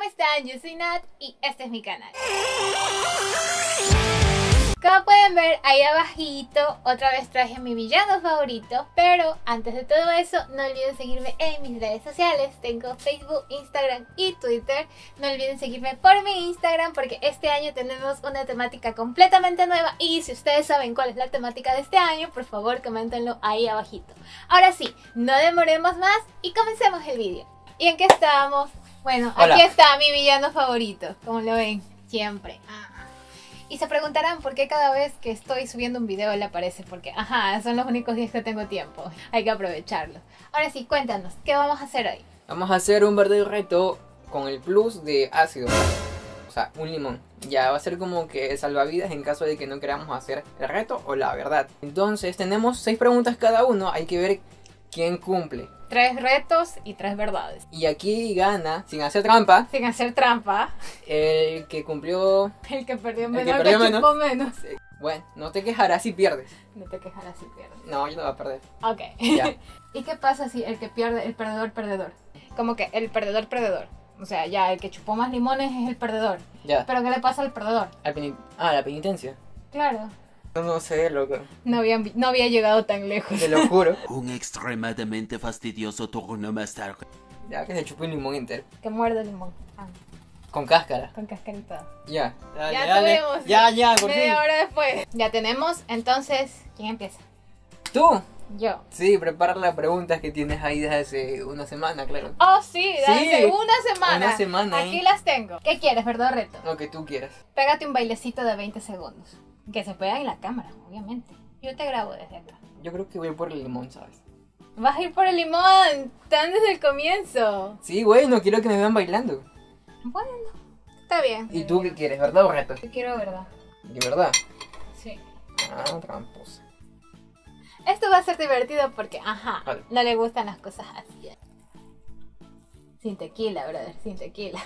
están? Yo soy Nat y este es mi canal. Como pueden ver ahí abajito, otra vez traje a mi villano favorito. Pero antes de todo eso, no olviden seguirme en mis redes sociales. Tengo Facebook, Instagram y Twitter. No olviden seguirme por mi Instagram porque este año tenemos una temática completamente nueva. Y si ustedes saben cuál es la temática de este año, por favor coméntenlo ahí abajito. Ahora sí, no demoremos más y comencemos el vídeo. ¿Y en qué estábamos? Bueno, Hola. Aquí está mi villano favorito, como lo ven, siempre. Y se preguntarán por qué cada vez que estoy subiendo un video él aparece, porque son los únicos días que tengo tiempo, hay que aprovecharlo. Ahora sí, cuéntanos, ¿qué vamos a hacer hoy? Vamos a hacer un verdadero reto con el plus de ácido. O sea, un limón. Ya va a ser como que salvavidas en caso de que no queramos hacer el reto o la verdad. Entonces tenemos 6 preguntas cada uno, hay que ver quién cumple. 3 retos y 3 verdades. Y aquí gana, sin hacer trampa, Sin hacer trampa, el que cumplió... el que perdió El menos, que perdió que chupó menos. Bueno, no te quejarás si pierdes. No te quejarás si pierdes. No, yo no voy a perder. Ok. Ya. ¿Y qué pasa si el que pierde, el perdedor? Como que el perdedor. O sea, ya el que chupó más limones es el perdedor. Ya. ¿Pero qué le pasa al perdedor? La penitencia. Claro. No sé, loco. No había llegado tan lejos. Te lo juro. Un extremadamente fastidioso turno más tarde. Ya que se chupó un limón entero. Que muerde el limón. Con cáscara. Con cascarita. Ya. Dale, Ya dale. tuvimos. Ya, por fin. Media hora después. Ya tenemos, entonces, ¿quién empieza? ¿Tú? Yo. Sí, prepara las preguntas que tienes ahí desde hace una semana, claro. Oh, sí, desde una semana. Una semana, Aquí ¿eh? las tengo. ¿Qué quieres, verdad o reto? Lo que tú quieras. Pégate un bailecito de 20 segundos. Que se pega en la cámara, obviamente. Yo te grabo desde acá. Yo creo que voy por el limón, ¿sabes? Vas a ir por el limón, tan desde el comienzo. Sí, güey, no quiero que me vean bailando. Bueno, está bien. ¿Y tú qué quieres, verdad o reto? Yo quiero verdad. ¿De verdad? Sí. Ah, tramposa. Esto va a ser divertido porque, Vale. no le gustan las cosas así. Sin tequila, brother, sin tequila.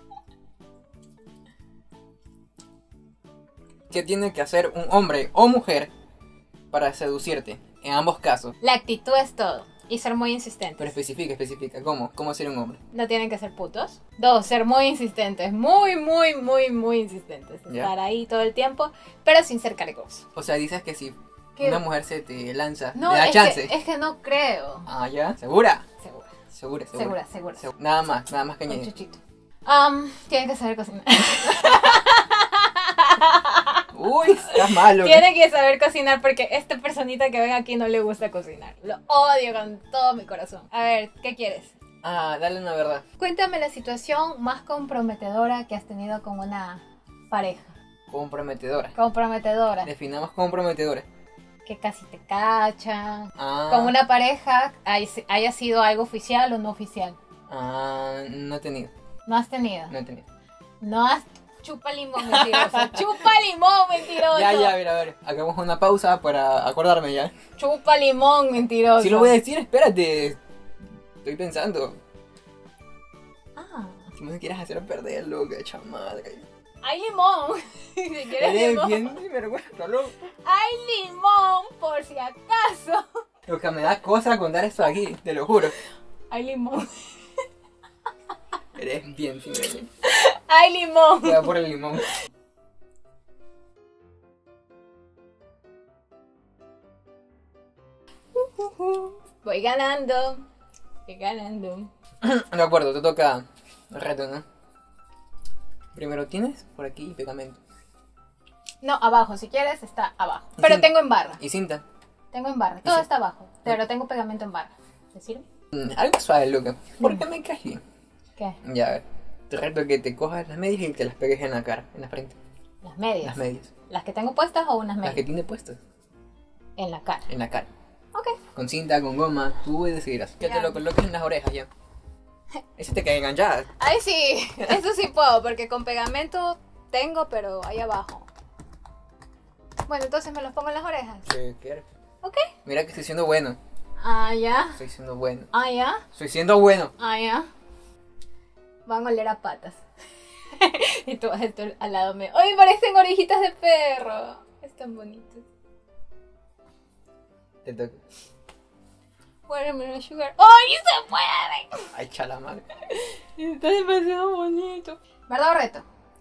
¿Qué tiene que hacer un hombre o mujer para seducirte? En ambos casos. La actitud es todo. Y ser muy insistente. Pero especifica. ¿Cómo? ¿Cómo ser un hombre? No tienen que ser putos. 2, ser muy insistentes. Muy insistentes. Ya. Estar ahí todo el tiempo, pero sin ser cargoso. O sea, dices que si ¿Qué? una mujer se te lanza, No, le da es chance. que no creo. Ah, ¿ya? ¿Segura? Segura. Segura. Nada más que Un añadir. chuchito. Tienen que saber cocinar. Uy, estás malo. Tienen que saber cocinar porque esta personita que ven aquí no le gusta cocinar. Lo odio con todo mi corazón. A ver, ¿qué quieres? Dale una verdad. Cuéntame la situación más comprometedora que has tenido con una pareja. Comprometedora. Comprometedora. Definamos comprometedora. Que casi te cachan. Ah, Con una pareja haya sido algo oficial o no oficial. no he tenido. No has tenido. No he tenido. No has... Chupa limón mentiroso. Chupa limón mentiroso. Ya, a ver. Hagamos una pausa para acordarme ya. Chupa limón mentiroso. Si lo voy a decir, espérate. Estoy pensando. Si no me quieres hacer perder, loca, chamadre. Hay limón. Si quieres Eres limón. bien sinvergüenza, loco. Hay limón por si acaso. Lo que me da cosa contar esto aquí, te lo juro. Hay limón. Eres bien sinvergüenza. Hay limón. Voy a por el limón. Voy ganando. Voy ganando. De acuerdo, te toca el reto, ¿no? Primero tienes por aquí pegamento. No, abajo. Si quieres, está abajo. Y Pero cinta. tengo en barra. Y cinta. Tengo en barra. Todo sí. está abajo. Pero tengo pegamento en barra. ¿Te sirve? Algo suave, loca. ¿Por qué me caes bien? ¿Qué? Ya, a ver. Te reto que te cojas las medias y te las pegues en la cara, en la frente. Las medias. Las medias. ¿Las que tengo puestas o unas Las medias? que tiene puestas. En la cara. En la cara. Ok. Con cinta, con goma, tú decidirás. Que Ya. te lo coloques en las orejas ya. Ese te cae enganchada. Ay, sí. Eso sí puedo, porque con pegamento tengo, pero ahí abajo. Bueno, entonces me los pongo en las orejas. ¿Qué quieres? Ok. Mira que estoy siendo bueno. Ah, ya. Estoy siendo bueno. Ah, ya. Estoy siendo bueno. Ah, ya. Van a oler a patas. Y tú vas a estar al lado mío. ¡Ay, parecen orejitas de perro! Están bonitos. Te toca. Watermelon sugar. ¡Ay, se mueven! Ay, chala madre. Está demasiado bonito. reto. ¿Verdad o reto?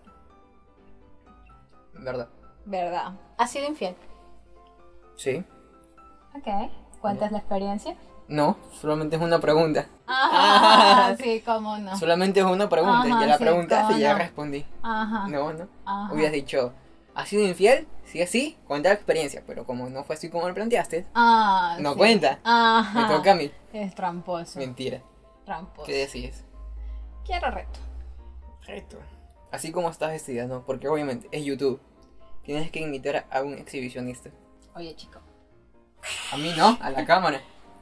¿Verdad? Verdad. ¿Has sido infiel? Sí. Ok. ¿Cuántas la experiencia? No, solamente es una pregunta. Ajá. Sí, cómo no. Solamente es una pregunta. Ajá, ya la sí, preguntaste cómo y ya no. respondí. Ajá. No, no. Ajá. Hubieras dicho, ¿has sido infiel? Si es así, cuenta la experiencia. Pero como no fue así como lo planteaste, Ah, no sí. cuenta. Ajá. Me toca a mí. Es tramposo. Mentira. Tramposo. ¿Qué decís? Quiero reto. Reto. Así como estás vestida, ¿no? Porque obviamente es YouTube. Tienes que imitar a un exhibicionista. Oye, chico. A mí no, a la cámara.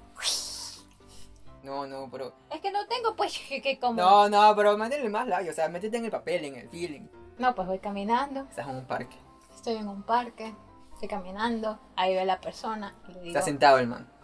No, pero... Es que no tengo, pues, que como... No, pero métele más labio. O sea, métete en el papel, en el feeling. No, pues voy caminando. Estás en un parque. Estoy en un parque. Estoy caminando. Ahí ve la persona. Y le digo... Está sentado el man.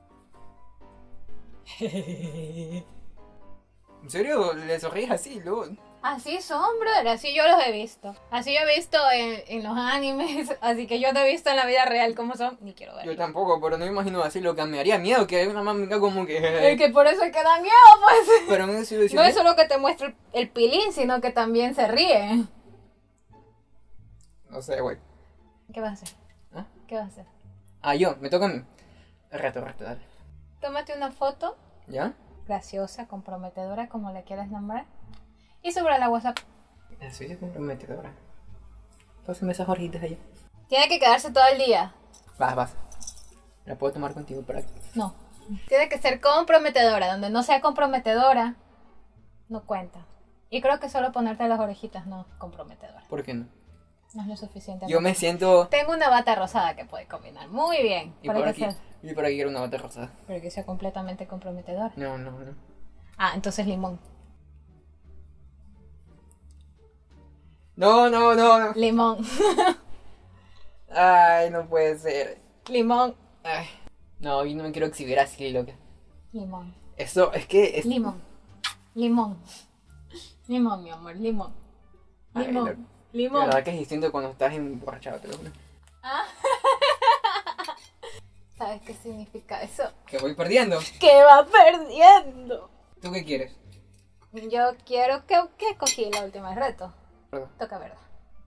¿En serio? ¿Le sonríes así, luego? Así son, brother. Así yo los he visto. Así yo he visto en los animes. Así que yo no he visto en la vida real cómo son. Ni quiero Yo ver. tampoco, pero no me imagino así. Lo que me haría miedo, que una mamá como que... Es que por eso es que da miedo, pues. Pero en ese No es solo que te muestre el pilín, sino que también se ríe. No sé, güey. ¿Qué vas a hacer? ¿Ah? ¿Qué vas a hacer? Ah, yo, me toca a mí. Reto, dale. Tómate una foto ¿Ya? graciosa, comprometedora, como le quieras nombrar. Y sobre la WhatsApp. Así se compromete ahora. Pásame esas hojitas allá. Tiene que quedarse todo el día. Vas. La puedo tomar contigo para que... No. Tiene que ser comprometedora. Donde no sea comprometedora, no cuenta. Y creo que solo ponerte las orejitas no es comprometedora. ¿Por qué no? No es lo suficiente. Yo me siento... Tengo una bata rosada que puede combinar muy bien. Y Para por que aquí, sea, y por aquí quiero una bata rosada. pero que sea completamente comprometedora. No. Ah, entonces limón. No. Limón. Ay, no puede ser. Limón. Ay. No, yo no me quiero exhibir así, loca. Limón. Eso, es que... Es... Limón. Limón, mi amor, limón. Ay, Limón. La Limón. verdad que es distinto cuando estás emborrachado, te lo juro. Ah. ¿Sabes qué significa eso? Que voy perdiendo. ¡Que va perdiendo! ¿Tú qué quieres? Yo quiero que cogí la última reto. Perdón. Toca verdad.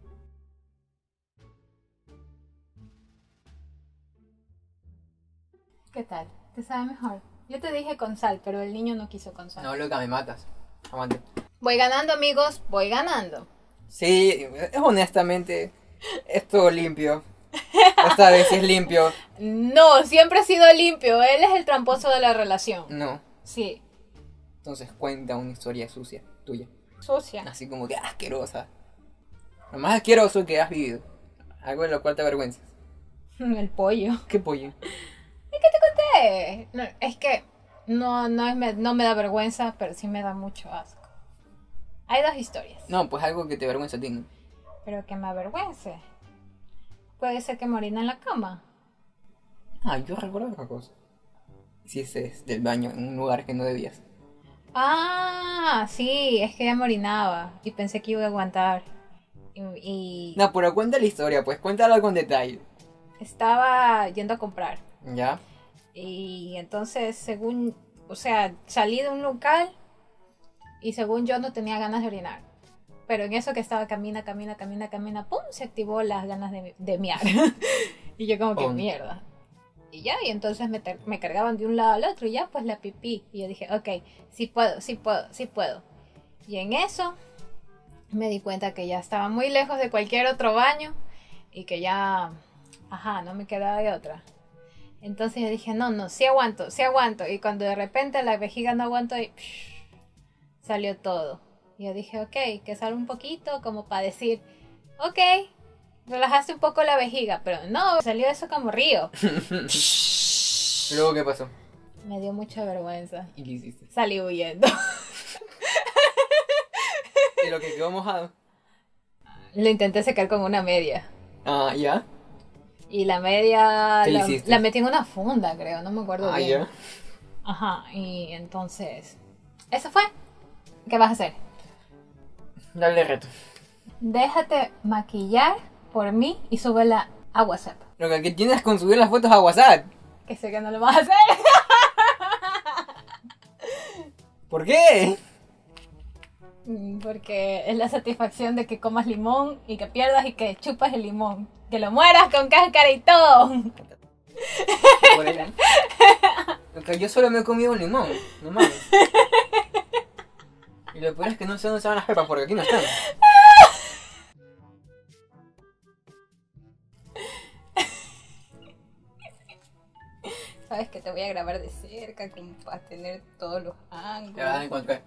¿Qué tal? ¿Te sabe mejor? Yo te dije con sal, pero el niño no quiso con sal. No, loca, me matas. Aguante. Voy ganando, amigos, voy ganando. Sí, honestamente, es todo limpio. Esta vez sí es limpio. No, siempre ha sido limpio. Él es el tramposo de la relación. No. Sí. Entonces cuenta una historia sucia, tuya. Sucia. Así como que asquerosa. Lo más asqueroso que has vivido. Algo de lo cual te avergüenzas. El pollo. ¿Qué pollo? ¿Qué te conté? No, es que no me da vergüenza, pero sí me da mucho asco. Hay dos historias. No, pues algo que te avergüenza a ti, ¿no? Pero que me avergüence. Puede ser que me orina en la cama. Ah, yo recuerdo otra cosa. Hiciste del baño en un lugar que no debías. Ah, sí, es que ya me orinaba y pensé que iba a aguantar. Y No, pero cuenta la historia, pues cuéntala con detalle. estaba yendo a comprar. ¿Ya? Y entonces, salí de un local y según yo no tenía ganas de orinar. Pero en eso que estaba camina, ¡pum! Se activó las ganas de mear. Y yo como que Pum. mierda. Y ya, y entonces me cargaban de un lado al otro y ya pues la pipí. Y yo dije, ok, sí puedo. Y en eso me di cuenta que ya estaba muy lejos de cualquier otro baño y que ya, no me quedaba de otra. Entonces yo dije, no, sí aguanto. Y cuando de repente la vejiga no aguantó y salió todo. Y yo dije, ok, que salga un poquito como para decir, ok, relajaste un poco la vejiga. Pero no, salió eso como río. ¿Luego qué pasó? Me dio mucha vergüenza. ¿Y qué hiciste? Salí huyendo. ¿Y lo que quedó mojado? Lo intenté secar con una media. Ah, ¿ya? Y la media ¿Qué le hiciste? la metí en una funda, creo, no me acuerdo Ah, bien. ¿ya? Ajá, y entonces... Eso fue. ¿Qué vas a hacer? Dale reto. Déjate maquillar por mí y súbela a WhatsApp. Lo que tienes con subir las fotos a WhatsApp. Que sé que no lo vas a hacer. ¿Por qué? Porque es la satisfacción de que comas limón y que pierdas y que chupas el limón. Que lo mueras con cáscara y todo. Porque yo solo me he comido un limón, no mames. Y lo peor es que no sé dónde estaban las pepas porque aquí no están. Sabes que te voy a grabar de cerca como para tener todos los ángulos. Ya la encontré.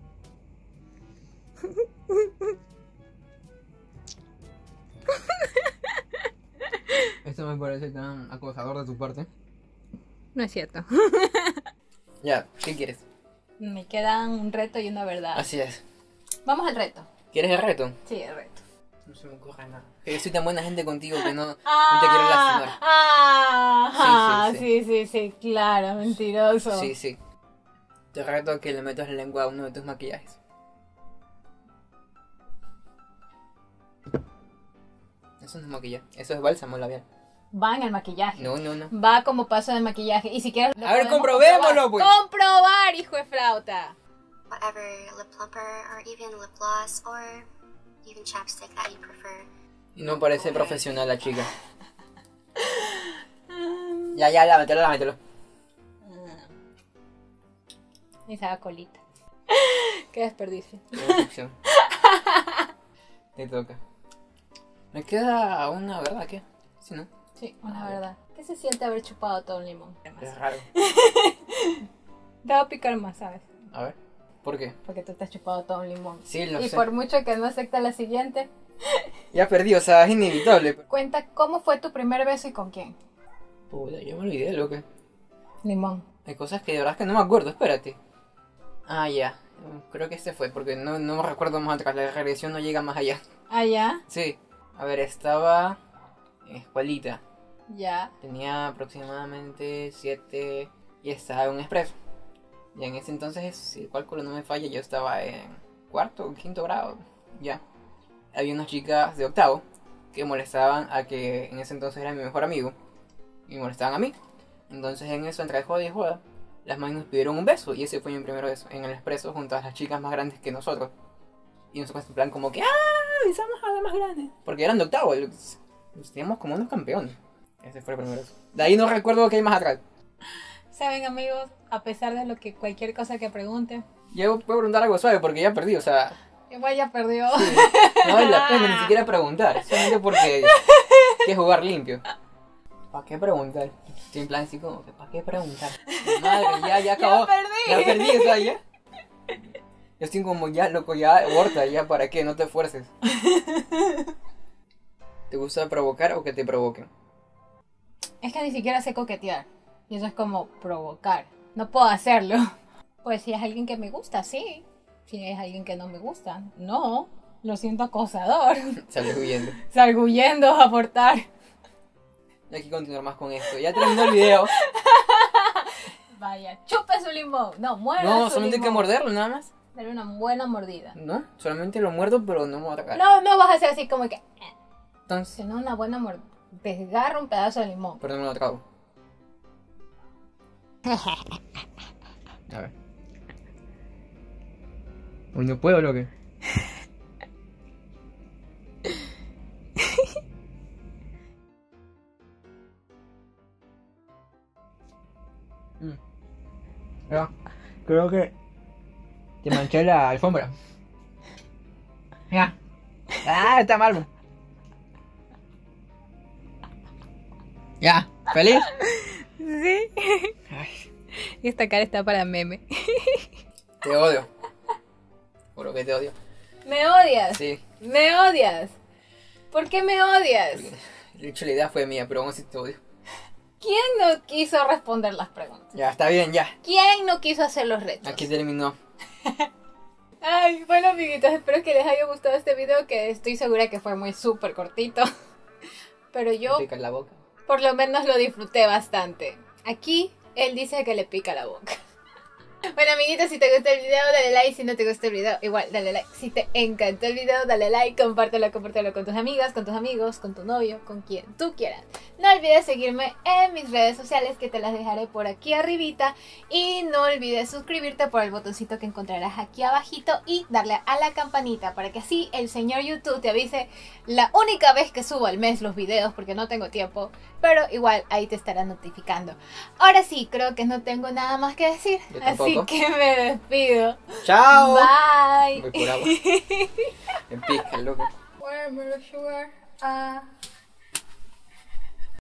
Esto me parece tan acosador de tu parte. No es cierto. Ya, ¿qué quieres? Me quedan un reto y una verdad. Así es. Vamos al reto. ¿Quieres el reto? Sí, el reto. No se me ocurre nada. Que yo soy tan buena gente contigo que no te quiero lastimar. Sí, claro, mentiroso. Sí, sí. Te reto a que le metas la lengua a uno de tus maquillajes. Eso no es maquillaje, eso es bálsamo labial. Va en el maquillaje. No. Va como paso de maquillaje. Y si quieres. A ver, comprobémoslo, pues. Comprobar, hijo de flauta. Whatever lip plumper or even lip gloss or even chapstick that you prefer. Y no parece profesional la chica. Ya, lámetelo. Y se haga colita. Qué desperdicio. Qué decepción. Te toca. Me queda una, ¿verdad? ¿Qué? Sí, ¿no? Sí, una verdad. ¿Qué se siente haber chupado todo un limón? Es raro. Te va a picar más, ¿sabes? A ver. ¿Por qué? Porque tú te has chupado todo un limón. Sí, lo Y sé. por mucho que no acepta la siguiente, Ya perdí, o sea, es inevitable. cuenta cómo fue tu primer beso y con quién. Puta, yo me olvidé, loco. Limón. Hay cosas que de verdad es que no me acuerdo, espérate. Ah, ya. Creo que este fue, porque no me recuerdo más atrás. La regresión no llega más allá. Ah, ya. Sí. A ver, estaba en escuelita. Ya. Tenía aproximadamente 7 y estaba en un expreso. Y en ese entonces, si el cálculo no me falla, yo estaba en cuarto o quinto grado. Ya. Había unas chicas de octavo que molestaban a que en ese entonces era mi mejor amigo. Y molestaban a mí. Entonces en eso, entre joda y joda, las manos nos pidieron un beso. Y ese fue mi primer beso en el expreso junto a las chicas más grandes que nosotros. Y nosotros en plan como que besamos a las más grandes. Porque eran de octavo. Los teníamos como unos campeones. Ese fue el primer beso. De ahí no recuerdo qué hay más atrás. Saben, amigos, a pesar de lo que cualquier cosa que pregunten, Yo puedo preguntar algo suave porque ya perdí, o sea, igual ya perdió. no vale la pena ni siquiera preguntar, solamente porque que jugar limpio. ¿Para qué preguntar? Estoy en plan así como que ¿para qué preguntar? Madre, ya acabó. Ya perdí, o sea, ya. Yo estoy como ya, loco, ya aborta, ya para qué, no te esfuerces. ¿Te gusta provocar o que te provoquen? Es que ni siquiera sé coquetear. Y eso es como provocar. No puedo hacerlo. Pues si es alguien que me gusta, sí. Si es alguien que no me gusta, no. Lo siento acosador. Sales huyendo. Salgo huyendo a abortar. Y hay que continuar más con esto. Ya terminó el video. Vaya, chupe su limón. No, muerda No, su solamente hay que limón. morderlo nada más. Dale una buena mordida. No, solamente lo muerdo pero no me voy a atacar. No vas a hacer así como que... Entonces, Sino una buena mordida. Desgarra un pedazo de limón. pero no me lo trago. A ver. Hoy no puedo, lo que. Ya, creo que te manché la alfombra. Ya. Está mal. Ya, ¿feliz? Sí. Ay, Y esta cara está para meme. te odio. Juro que te odio. ¿Me odias? Sí. ¿Me odias? ¿Por qué me odias? De hecho, la idea fue mía, pero aún así te odio. ¿Quién no quiso responder las preguntas? Ya, está bien, ya. ¿Quién no quiso hacer los retos? Aquí terminó. Ay, bueno, amiguitos, espero que les haya gustado este video, que estoy segura que fue muy súper cortito. Pero yo, Me pica la boca. por lo menos, lo disfruté bastante. Aquí, él dice que le pica la boca. Bueno, amiguitos, si te gustó el video, dale like. Si no te gustó el video, igual, dale like. Si te encantó el video, dale like. Compártelo con tus amigas, con tus amigos, con tu novio, con quien tú quieras. No olvides seguirme en mis redes sociales, que te las dejaré por aquí arribita. Y no olvides suscribirte por el botoncito que encontrarás aquí abajito y darle a la campanita para que así el señor YouTube te avise la única vez que subo al mes los videos, porque no tengo tiempo, pero igual ahí te estará notificando. Ahora sí, creo que no tengo nada más que decir, Yo tampoco. así que me despido. ¡Chao! Bye. Voy por agua. Me pica, loco. Where sugar?